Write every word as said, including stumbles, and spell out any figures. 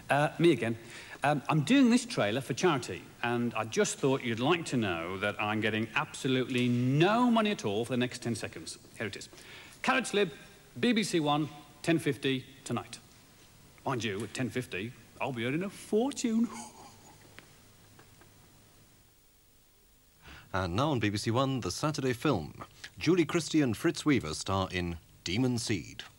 Uh, me again. Um, I'm doing this trailer for charity, and I just thought you'd like to know that I'm getting absolutely no money at all for the next ten seconds. Here it is. Carrott Slib, B B C One, ten fifty tonight. Mind you, at ten fifty, I'll be earning a fortune. And now on B B C One, the Saturday film. Julie Christie and Fritz Weaver star in Demon Seed.